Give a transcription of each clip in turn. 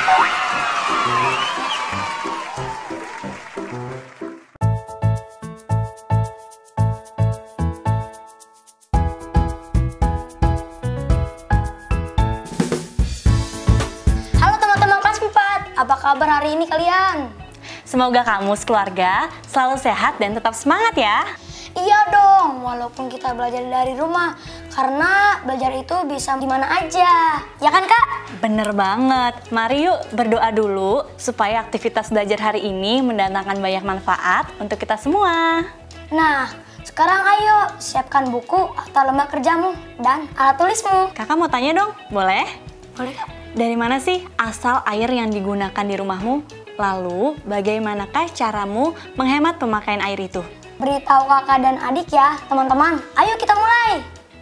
Halo teman-teman kelas 4, apa kabar hari ini kalian? Semoga kamu sekeluarga selalu sehat dan tetap semangat ya. Iya dong, walaupun kita belajar dari rumah, karena belajar itu bisa di mana aja. Ya kan, Kak? Bener banget. Mari yuk berdoa dulu supaya aktivitas belajar hari ini mendatangkan banyak manfaat untuk kita semua. Nah, sekarang ayo siapkan buku atau lembar kerjamu dan alat tulismu. Kakak mau tanya dong, boleh? Boleh, Kak? Dari mana sih asal air yang digunakan di rumahmu? Lalu, bagaimanakah caramu menghemat pemakaian air itu? Beritahu kakak dan adik ya, teman-teman. Ayo kita mulai.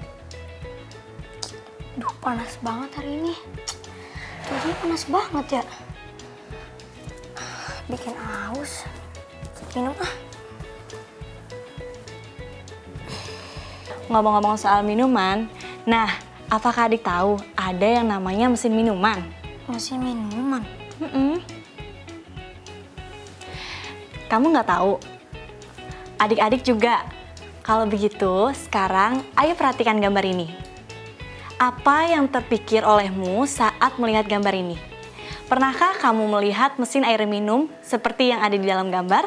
Duh, panas banget hari ini. Cuacanya panas banget ya. Bikin aus. Minum ah. Ngomong-ngomong soal minuman, nah, apakah adik tahu ada yang namanya mesin minuman? Mesin minuman? Kamu nggak tahu? Adik-adik juga. Kalau begitu, sekarang ayo perhatikan gambar ini. Apa yang terpikir olehmu saat melihat gambar ini? Pernahkah kamu melihat mesin air minum seperti yang ada di dalam gambar?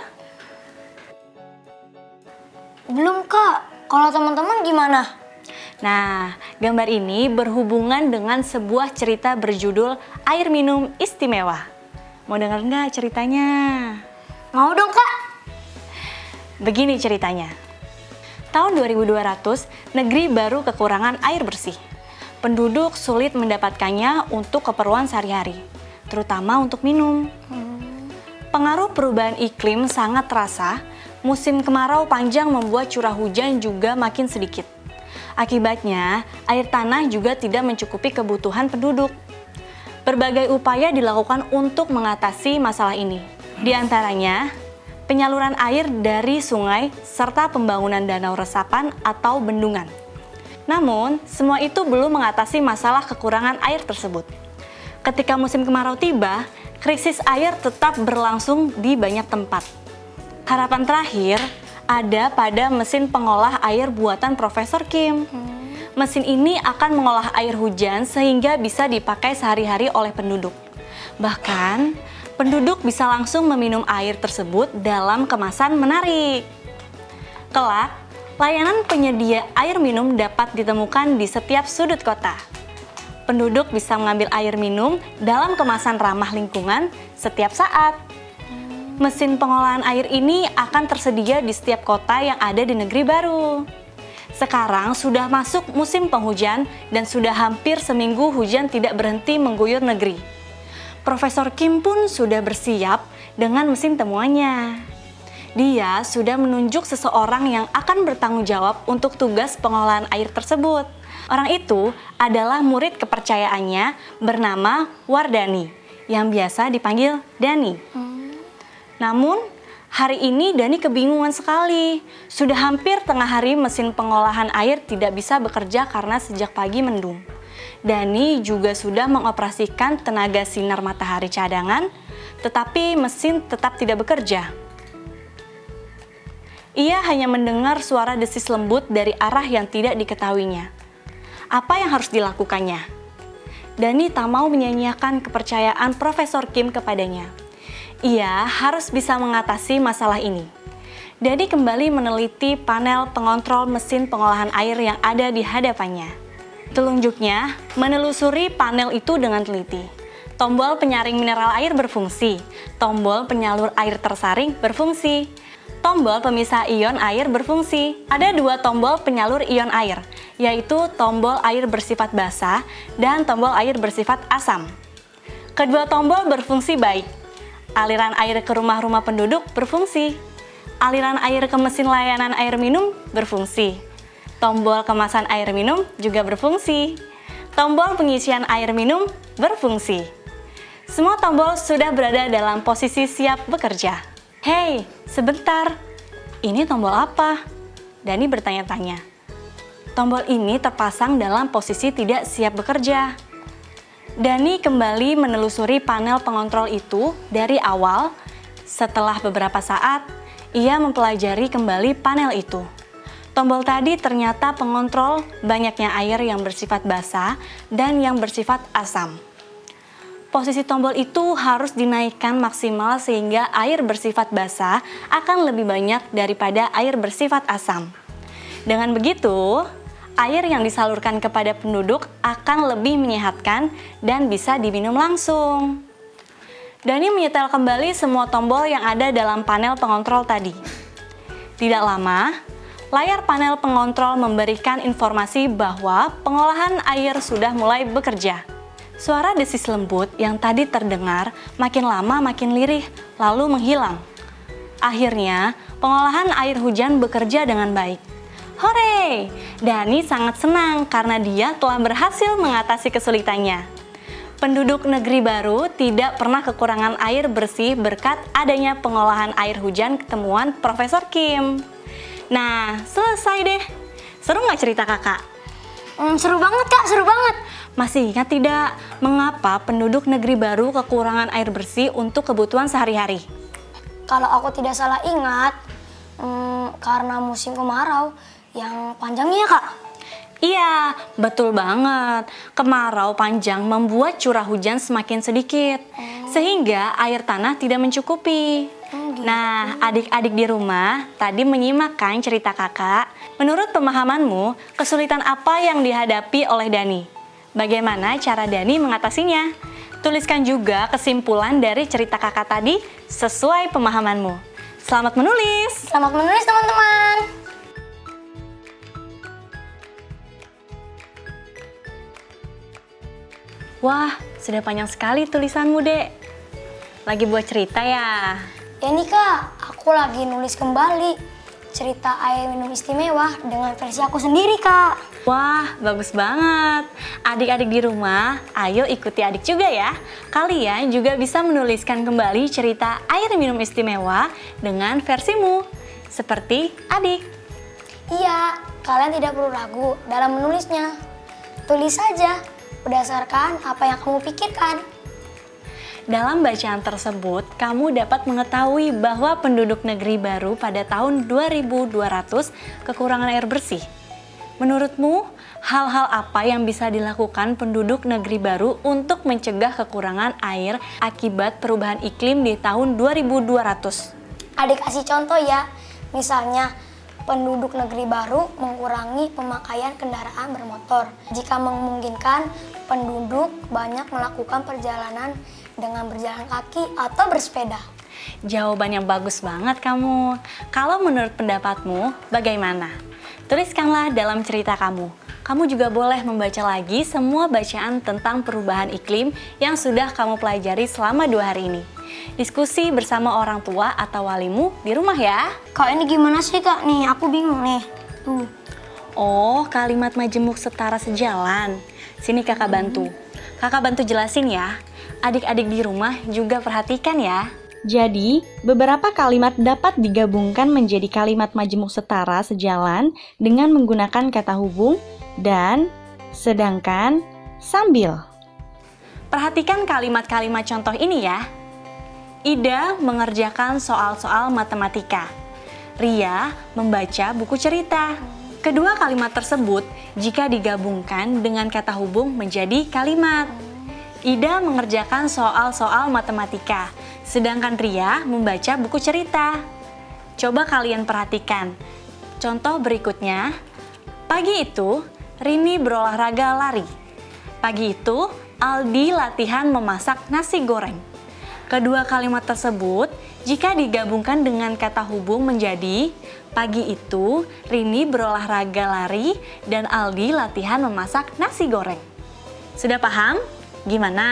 Belum, Kak. Kalau teman-teman gimana? Nah, gambar ini berhubungan dengan sebuah cerita berjudul Air Minum Istimewa. Mau dengar nggak ceritanya? Mau dong, Kak. Begini ceritanya. Tahun 2200, negeri baru kekurangan air bersih. Penduduk sulit mendapatkannya untuk keperluan sehari-hari, terutama untuk minum. Pengaruh perubahan iklim sangat terasa. Musim kemarau panjang membuat curah hujan juga makin sedikit. Akibatnya, air tanah juga tidak mencukupi kebutuhan penduduk. Berbagai upaya dilakukan untuk mengatasi masalah ini. Di antaranya, penyaluran air dari sungai serta pembangunan danau resapan atau bendungan. Namun, semua itu belum mengatasi masalah kekurangan air tersebut. Ketika musim kemarau tiba, krisis air tetap berlangsung di banyak tempat. Harapan terakhir ada pada mesin pengolah air buatan Profesor Kim. Mesin ini akan mengolah air hujan sehingga bisa dipakai sehari-hari oleh penduduk. Bahkan, penduduk bisa langsung meminum air tersebut dalam kemasan menarik. Kelak, layanan penyedia air minum dapat ditemukan di setiap sudut kota. Penduduk bisa mengambil air minum dalam kemasan ramah lingkungan setiap saat. Mesin pengolahan air ini akan tersedia di setiap kota yang ada di negeri baru. Sekarang sudah masuk musim penghujan dan sudah hampir seminggu hujan tidak berhenti mengguyur negeri. Profesor Kim pun sudah bersiap dengan mesin temuannya. Dia sudah menunjuk seseorang yang akan bertanggung jawab untuk tugas pengolahan air tersebut. Orang itu adalah murid kepercayaannya bernama Wardani, yang biasa dipanggil Dani. Namun, hari ini Dani kebingungan sekali. Sudah hampir tengah hari mesin pengolahan air tidak bisa bekerja karena sejak pagi mendung. Dani juga sudah mengoperasikan tenaga sinar matahari cadangan, tetapi mesin tetap tidak bekerja. Ia hanya mendengar suara desis lembut dari arah yang tidak diketahuinya. Apa yang harus dilakukannya? Dani tak mau menyia-nyiakan kepercayaan Profesor Kim kepadanya. Ia harus bisa mengatasi masalah ini. Dani kembali meneliti panel pengontrol mesin pengolahan air yang ada di hadapannya. Telunjuknya menelusuri panel itu dengan teliti. Tombol penyaring mineral air berfungsi, tombol penyalur air tersaring berfungsi, tombol pemisah ion air berfungsi. Ada dua tombol penyalur ion air, yaitu tombol air bersifat basa dan tombol air bersifat asam. Kedua tombol berfungsi baik. Aliran air ke rumah-rumah penduduk berfungsi. Aliran air ke mesin layanan air minum berfungsi. Tombol kemasan air minum juga berfungsi. Tombol pengisian air minum berfungsi. Semua tombol sudah berada dalam posisi siap bekerja. Hei, sebentar. Ini tombol apa? Dani bertanya-tanya. Tombol ini terpasang dalam posisi tidak siap bekerja. Dani kembali menelusuri panel pengontrol itu dari awal. Setelah beberapa saat, ia mempelajari kembali panel itu. Tombol tadi ternyata pengontrol banyaknya air yang bersifat basah dan yang bersifat asam. Posisi tombol itu harus dinaikkan maksimal sehingga air bersifat basah akan lebih banyak daripada air bersifat asam. Dengan begitu, air yang disalurkan kepada penduduk akan lebih menyehatkan dan bisa diminum langsung. Dani menyetel kembali semua tombol yang ada dalam panel pengontrol tadi. Tidak lama, layar panel pengontrol memberikan informasi bahwa pengolahan air sudah mulai bekerja. Suara desis lembut yang tadi terdengar makin lama makin lirih, lalu menghilang. Akhirnya, pengolahan air hujan bekerja dengan baik. Hore! Dani sangat senang karena dia telah berhasil mengatasi kesulitannya. Penduduk negeri baru tidak pernah kekurangan air bersih berkat adanya pengolahan air hujan ketemuan Profesor Kim. Nah, selesai deh. Seru nggak cerita kakak? Seru banget kak, seru banget. Masih ingat tidak mengapa penduduk negeri baru kekurangan air bersih untuk kebutuhan sehari-hari? Kalau aku tidak salah ingat, karena musim kemarau yang panjangnya kak. Iya, betul banget. Kemarau panjang membuat curah hujan semakin sedikit, sehingga air tanah tidak mencukupi. Gitu. Nah, adik-adik di rumah tadi menyimak kan cerita kakak. Menurut pemahamanmu, kesulitan apa yang dihadapi oleh Dani? Bagaimana cara Dani mengatasinya? Tuliskan juga kesimpulan dari cerita kakak tadi sesuai pemahamanmu. Selamat menulis! Selamat menulis teman-teman. Wah, sudah panjang sekali tulisanmu, Dek. Lagi buat cerita ya? Ya nih kak, aku lagi nulis kembali cerita air minum istimewa dengan versi aku sendiri kak. Wah, bagus banget. Adik-adik di rumah, ayo ikuti adik juga ya. Kalian juga bisa menuliskan kembali cerita air minum istimewa dengan versimu, seperti adik. Iya, kalian tidak perlu ragu dalam menulisnya. Tulis saja berdasarkan apa yang kamu pikirkan. Dalam bacaan tersebut, kamu dapat mengetahui bahwa penduduk negeri baru pada tahun 2200 kekurangan air bersih. Menurutmu, hal-hal apa yang bisa dilakukan penduduk negeri baru untuk mencegah kekurangan air akibat perubahan iklim di tahun 2200? Adik kasih contoh ya, misalnya penduduk negeri baru mengurangi pemakaian kendaraan bermotor. Jika memungkinkan, penduduk banyak melakukan perjalanan dengan berjalan kaki atau bersepeda. Jawaban yang bagus banget kamu. Kalau menurut pendapatmu, bagaimana? Tuliskanlah dalam cerita kamu. Kamu juga boleh membaca lagi semua bacaan tentang perubahan iklim yang sudah kamu pelajari selama 2 hari ini. Diskusi bersama orang tua atau walimu di rumah ya. Kak, ini gimana sih kak? Nih, aku bingung nih. Tuh. Oh, kalimat majemuk setara sejalan. Sini kakak bantu. Kakak bantu jelasin ya. Adik-adik di rumah juga perhatikan ya. Jadi, beberapa kalimat dapat digabungkan menjadi kalimat majemuk setara sejalan dengan menggunakan kata hubung dan, sedangkan, sambil. Perhatikan kalimat-kalimat contoh ini ya. Ida mengerjakan soal-soal matematika. Ria membaca buku cerita. Kedua kalimat tersebut jika digabungkan dengan kata hubung menjadi kalimat. Ida mengerjakan soal-soal matematika, sedangkan Ria membaca buku cerita. Coba kalian perhatikan. Contoh berikutnya, pagi itu Rini berolahraga lari. Pagi itu Aldi latihan memasak nasi goreng. Kedua kalimat tersebut jika digabungkan dengan kata hubung menjadi pagi itu Rini berolahraga lari dan Aldi latihan memasak nasi goreng. Sudah paham? Gimana?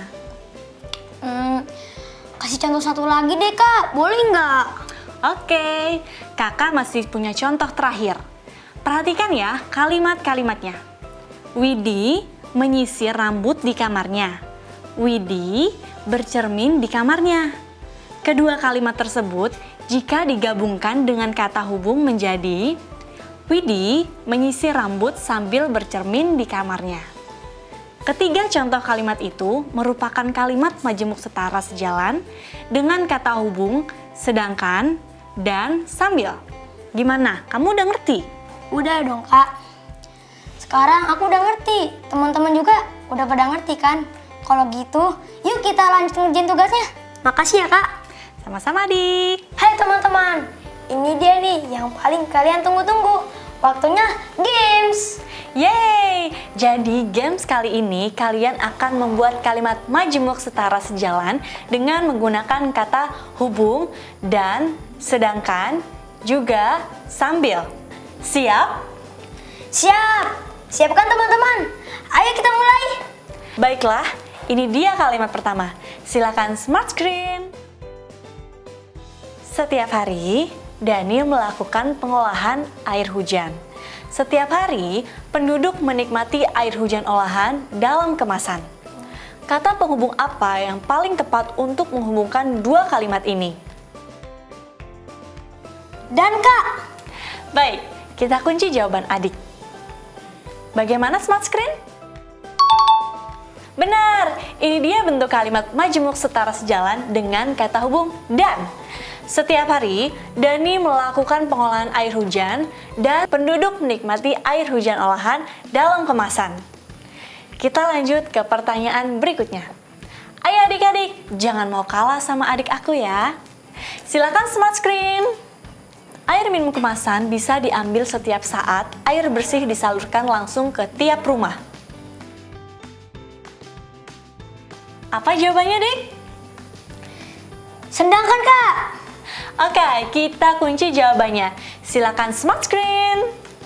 Kasih contoh satu lagi deh kak, boleh nggak? Oke, kakak masih punya contoh terakhir. Perhatikan ya kalimat-kalimatnya. Widi menyisir rambut di kamarnya. Widi bercermin di kamarnya. Kedua kalimat tersebut jika digabungkan dengan kata hubung menjadi Widi menyisir rambut sambil bercermin di kamarnya. Ketiga contoh kalimat itu merupakan kalimat majemuk setara sejalan dengan kata hubung, sedangkan, dan sambil. Gimana? Kamu udah ngerti? Udah dong, Kak. Sekarang aku udah ngerti. Teman-teman juga udah pada ngerti kan? Kalau gitu, yuk kita lanjut ngerjain tugasnya. Makasih ya, Kak. Sama-sama, Adik. Hai teman-teman, ini dia nih yang paling kalian tunggu-tunggu. Waktunya games. Yeay! Jadi games kali ini kalian akan membuat kalimat majemuk setara sejalan dengan menggunakan kata hubung dan sedangkan juga sambil. Siap? Siap! Siap kan teman-teman? Ayo kita mulai. Baiklah, ini dia kalimat pertama. Silakan smart screen. Setiap hari, Daniel melakukan pengolahan air hujan. Setiap hari, penduduk menikmati air hujan olahan dalam kemasan. Kata penghubung apa yang paling tepat untuk menghubungkan dua kalimat ini? Dan Kak. Baik, kita kunci jawaban adik. Bagaimana smart screen? Benar, ini dia bentuk kalimat majemuk setara sejalan dengan kata hubung dan. Setiap hari, Dani melakukan pengolahan air hujan dan penduduk menikmati air hujan olahan dalam kemasan. Kita lanjut ke pertanyaan berikutnya. Ayo adik-adik, jangan mau kalah sama adik aku ya. Silakan smart screen. Air minum kemasan bisa diambil setiap saat air bersih disalurkan langsung ke tiap rumah. Apa jawabannya, Dik? Sedangkan, Kak. Oke, kita kunci jawabannya. Silakan smart screen.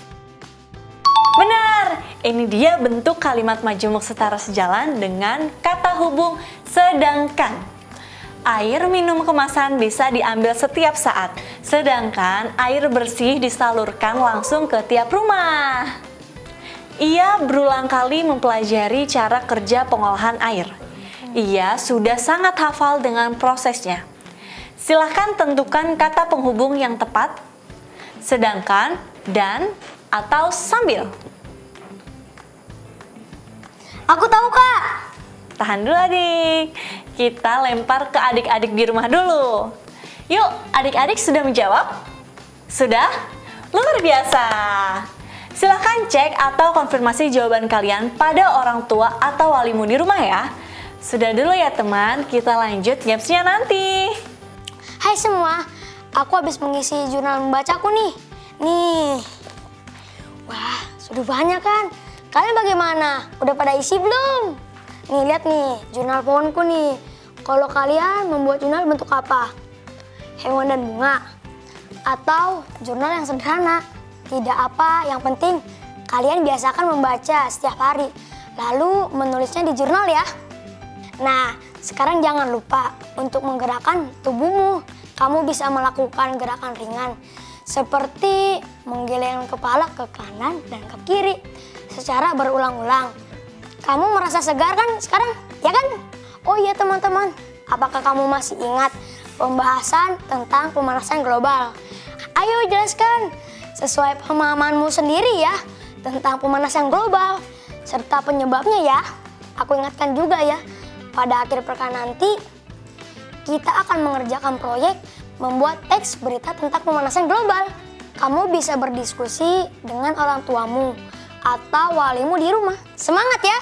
Benar, ini dia bentuk kalimat majemuk setara sejalan dengan kata hubung sedangkan. Air minum kemasan bisa diambil setiap saat, sedangkan air bersih disalurkan langsung ke tiap rumah. Ia berulang kali mempelajari cara kerja pengolahan air. Ia sudah sangat hafal dengan prosesnya. Silahkan tentukan kata penghubung yang tepat, sedangkan, dan, atau sambil. Aku tahu, Kak. Tahan dulu adik, kita lempar ke adik-adik di rumah dulu. Yuk, adik-adik sudah menjawab? Sudah? Luar biasa. Silahkan cek atau konfirmasi jawaban kalian pada orang tua atau walimu di rumah ya. Sudah dulu ya teman, kita lanjut gamesnya nanti. Hai semua, aku habis mengisi jurnal membacaku nih. Nih. Wah, sudah banyak kan? Kalian bagaimana? Udah pada isi belum? Nih, lihat nih, jurnal pohonku nih. Kalau kalian membuat jurnal bentuk apa? Hewan dan bunga? Atau jurnal yang sederhana? Tidak apa, yang penting kalian biasakan membaca setiap hari. Lalu menulisnya di jurnal ya. Nah, sekarang jangan lupa untuk menggerakkan tubuhmu. Kamu bisa melakukan gerakan ringan seperti menggeleng kepala ke kanan dan ke kiri secara berulang-ulang. Kamu merasa segar kan sekarang? Ya kan? Oh iya teman-teman, apakah kamu masih ingat pembahasan tentang pemanasan global? Ayo jelaskan sesuai pemahamanmu sendiri ya tentang pemanasan global serta penyebabnya ya. Aku ingatkan juga ya, pada akhir pekan nanti kita akan mengerjakan proyek membuat teks berita tentang pemanasan global. Kamu bisa berdiskusi dengan orang tuamu atau walimu di rumah. Semangat ya!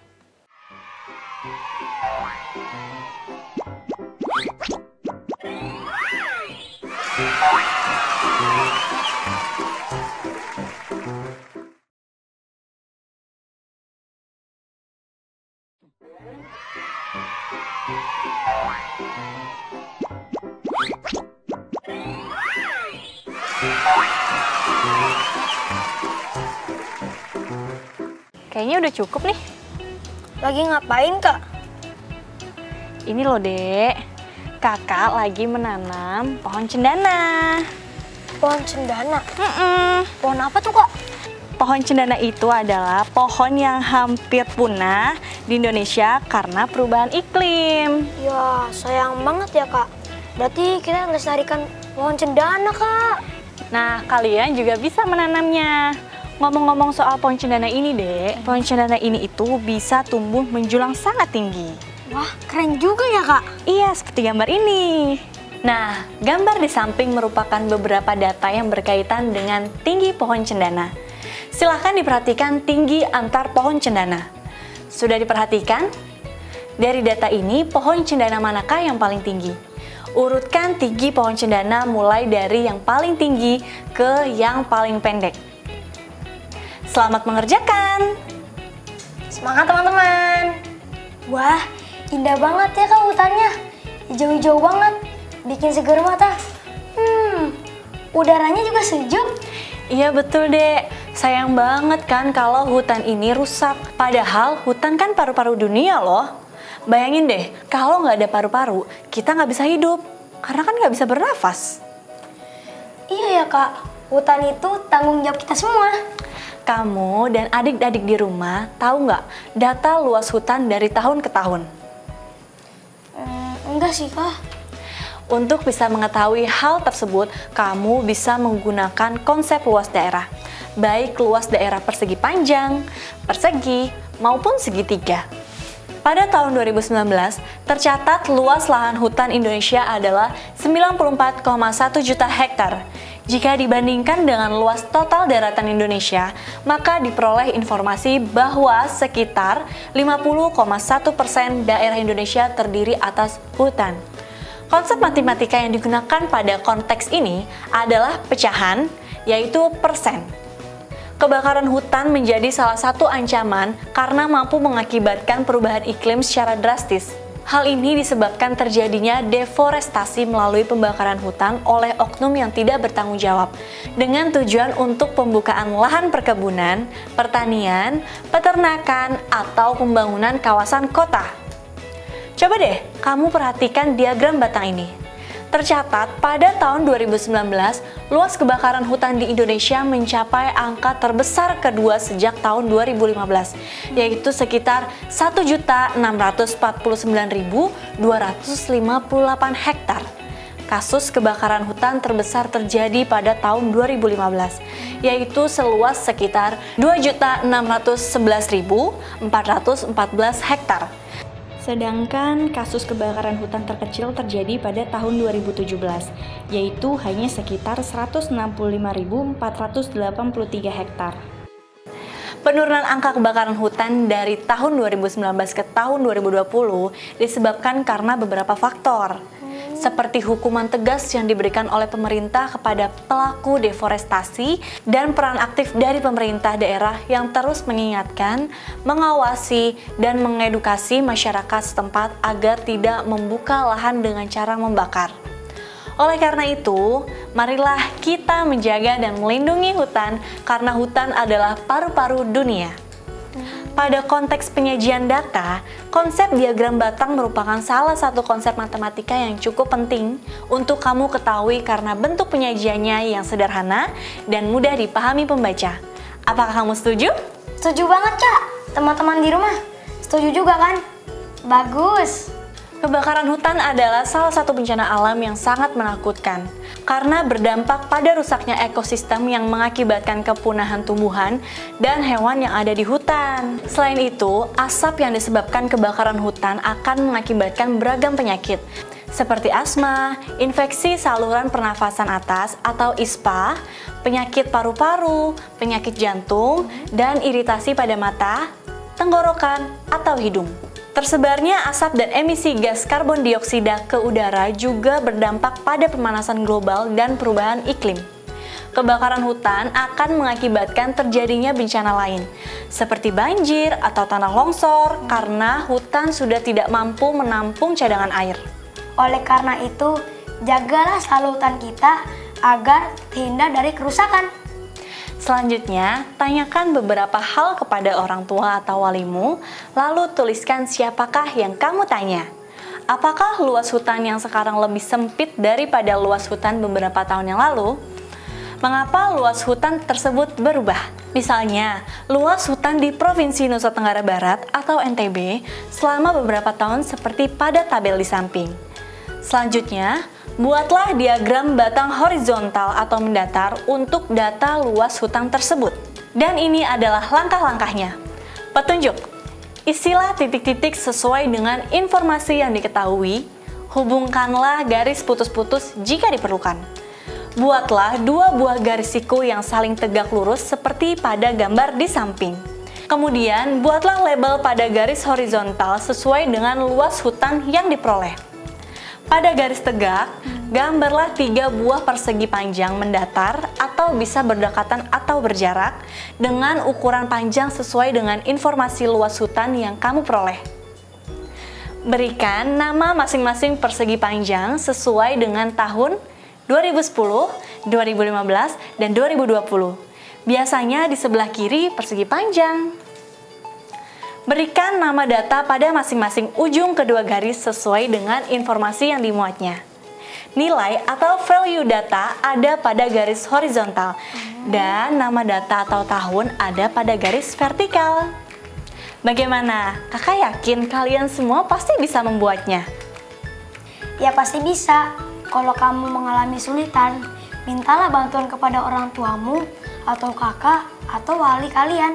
Kayaknya udah cukup nih. Lagi ngapain, Kak? Ini loh, Dek. Kakak lagi menanam pohon cendana. Pohon cendana? Mm-mm. Pohon apa tuh, Kak? Pohon cendana itu adalah pohon yang hampir punah di Indonesia karena perubahan iklim. Ya, sayang banget ya, Kak. Berarti kita melestarikan pohon cendana, Kak. Nah, kalian juga bisa menanamnya. Ngomong-ngomong soal pohon cendana ini, Dek, pohon cendana ini itu bisa tumbuh menjulang sangat tinggi. Wah, keren juga ya, Kak. Iya, seperti gambar ini. Nah, gambar di samping merupakan beberapa data yang berkaitan dengan tinggi pohon cendana. Silahkan diperhatikan tinggi antar pohon cendana. Sudah diperhatikan? Dari data ini, pohon cendana manakah yang paling tinggi? Urutkan tinggi pohon cendana mulai dari yang paling tinggi ke yang paling pendek. Selamat mengerjakan! Semangat teman-teman! Wah, indah banget ya Kak hutannya. Hijau-hijau banget, bikin seger mata. Udaranya juga sejuk. Iya betul, Dek. Sayang banget kan kalau hutan ini rusak. Padahal hutan kan paru-paru dunia loh. Bayangin deh, kalau nggak ada paru-paru, kita nggak bisa hidup. Karena kan nggak bisa bernafas. Iya ya Kak, hutan itu tanggung jawab kita semua. Kamu dan adik-adik di rumah tahu nggak data luas hutan dari tahun ke tahun? Enggak sih Kak. Untuk bisa mengetahui hal tersebut, kamu bisa menggunakan konsep luas daerah. Baik luas daerah persegi panjang, persegi, maupun segitiga. Pada tahun 2019, tercatat luas lahan hutan Indonesia adalah 94,1 juta hektar. Jika dibandingkan dengan luas total daratan Indonesia, maka diperoleh informasi bahwa sekitar 50,1% daerah Indonesia terdiri atas hutan. Konsep matematika yang digunakan pada konteks ini adalah pecahan, yaitu persen. Kebakaran hutan menjadi salah satu ancaman karena mampu mengakibatkan perubahan iklim secara drastis. Hal ini disebabkan terjadinya deforestasi melalui pembakaran hutan oleh oknum yang tidak bertanggung jawab, dengan tujuan untuk pembukaan lahan perkebunan, pertanian, peternakan, atau pembangunan kawasan kota. Coba deh, kamu perhatikan diagram batang ini. Tercatat pada tahun 2019, luas kebakaran hutan di Indonesia mencapai angka terbesar kedua sejak tahun 2015, yaitu sekitar 1.649.258 hektar. Kasus kebakaran hutan terbesar terjadi pada tahun 2015, yaitu seluas sekitar 2.611.414 hektar. Sedangkan kasus kebakaran hutan terkecil terjadi pada tahun 2017, yaitu hanya sekitar 165.483 hektar. Penurunan angka kebakaran hutan dari tahun 2019 ke tahun 2020 disebabkan karena beberapa faktor, seperti hukuman tegas yang diberikan oleh pemerintah kepada pelaku deforestasi dan peran aktif dari pemerintah daerah yang terus mengingatkan, mengawasi, dan mengedukasi masyarakat setempat agar tidak membuka lahan dengan cara membakar. Oleh karena itu, marilah kita menjaga dan melindungi hutan karena hutan adalah paru-paru dunia. Pada konteks penyajian data, konsep diagram batang merupakan salah satu konsep matematika yang cukup penting untuk kamu ketahui karena bentuk penyajiannya yang sederhana dan mudah dipahami pembaca. Apakah kamu setuju? Setuju banget Kak. Teman-teman di rumah, setuju juga kan? Bagus. Kebakaran hutan adalah salah satu bencana alam yang sangat menakutkan karena berdampak pada rusaknya ekosistem yang mengakibatkan kepunahan tumbuhan dan hewan yang ada di hutan. Selain itu, asap yang disebabkan kebakaran hutan akan mengakibatkan beragam penyakit seperti asma, infeksi saluran pernafasan atas atau ISPA, penyakit paru-paru, penyakit jantung, dan iritasi pada mata, tenggorokan, atau hidung. Tersebarnya asap dan emisi gas karbon dioksida ke udara juga berdampak pada pemanasan global dan perubahan iklim. Kebakaran hutan akan mengakibatkan terjadinya bencana lain, seperti banjir atau tanah longsor karena hutan sudah tidak mampu menampung cadangan air. Oleh karena itu, jagalah selalu hutan kita agar terhindar dari kerusakan. Selanjutnya, tanyakan beberapa hal kepada orang tua atau walimu, lalu tuliskan siapakah yang kamu tanya. Apakah luas hutan yang sekarang lebih sempit daripada luas hutan beberapa tahun yang lalu? Mengapa luas hutan tersebut berubah? Misalnya, luas hutan di Provinsi Nusa Tenggara Barat atau NTB selama beberapa tahun seperti pada tabel di samping. Selanjutnya, buatlah diagram batang horizontal atau mendatar untuk data luas hutan tersebut. Dan ini adalah langkah-langkahnya. Petunjuk. Isilah titik-titik sesuai dengan informasi yang diketahui. Hubungkanlah garis putus-putus jika diperlukan. Buatlah 2 buah garis siku yang saling tegak lurus seperti pada gambar di samping. Kemudian, buatlah label pada garis horizontal sesuai dengan luas hutan yang diperoleh. Pada garis tegak, gambarlah 3 buah persegi panjang mendatar atau bisa berdekatan atau berjarak dengan ukuran panjang sesuai dengan informasi luas hutan yang kamu peroleh. Berikan nama masing-masing persegi panjang sesuai dengan tahun 2010, 2015, dan 2020. Biasanya di sebelah kiri persegi panjang. Berikan nama data pada masing-masing ujung kedua garis sesuai dengan informasi yang dimuatnya. Nilai atau value data ada pada garis horizontal dan nama data atau tahun ada pada garis vertikal. Bagaimana? Kakak yakin kalian semua pasti bisa membuatnya. Ya pasti bisa. Kalau kamu mengalami kesulitan, mintalah bantuan kepada orang tuamu atau kakak atau wali kalian.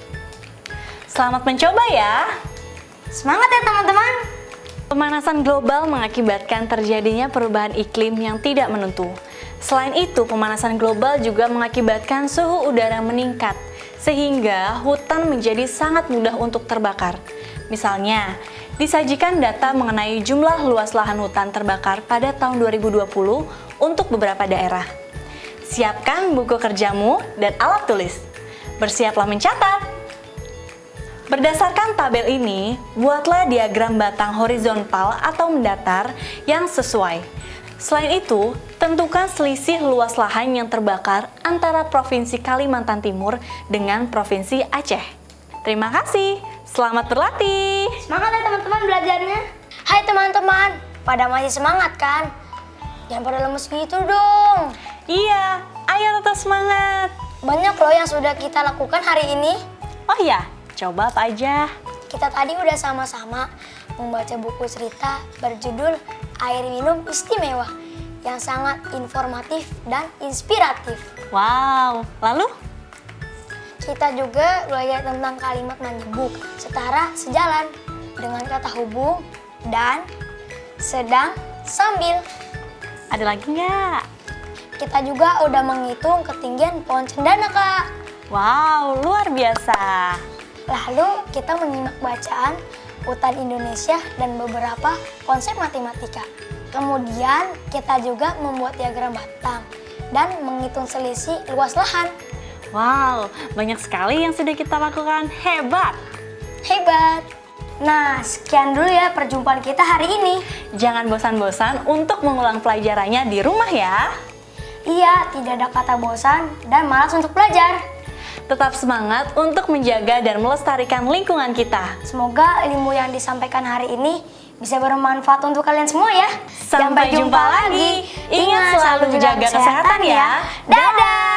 Selamat mencoba ya. Semangat ya teman-teman. Pemanasan global mengakibatkan terjadinya perubahan iklim yang tidak menentu. Selain itu, pemanasan global juga mengakibatkan suhu udara meningkat, sehingga hutan menjadi sangat mudah untuk terbakar. Misalnya, disajikan data mengenai jumlah luas lahan hutan terbakar pada tahun 2020 untuk beberapa daerah. Siapkan buku kerjamu dan alat tulis. Bersiaplah mencatat. Berdasarkan tabel ini, buatlah diagram batang horizontal atau mendatar yang sesuai. Selain itu, tentukan selisih luas lahan yang terbakar antara Provinsi Kalimantan Timur dengan Provinsi Aceh. Terima kasih, selamat berlatih! Semangat ya teman-teman belajarnya. Hai teman-teman, pada masih semangat kan? Jangan pada lemes gitu dong. Iya, ayo tetap semangat! Banyak loh yang sudah kita lakukan hari ini. Oh iya, coba apa aja? Kita tadi udah sama-sama membaca buku cerita berjudul Air Minum Istimewa yang sangat informatif dan inspiratif. Wow, lalu? Kita juga belajar tentang kalimat menyebut setara sejalan dengan kata hubung dan sedang sambil. Ada lagi nggak? Kita juga udah menghitung ketinggian pohon cendana, Kak. Wow, luar biasa. Lalu kita menyimak bacaan Hutan Indonesia dan beberapa konsep matematika. Kemudian kita juga membuat diagram batang dan menghitung selisih luas lahan. Wow, banyak sekali yang sudah kita lakukan. Hebat! Hebat! Nah, sekian dulu ya perjumpaan kita hari ini. Jangan bosan-bosan untuk mengulang pelajarannya di rumah ya. Iya, tidak ada kata bosan dan malas untuk belajar. Tetap semangat untuk menjaga dan melestarikan lingkungan kita. Semoga ilmu yang disampaikan hari ini bisa bermanfaat untuk kalian semua ya. Sampai jumpa lagi. Ingat selalu jaga kesehatan ya. Dadah!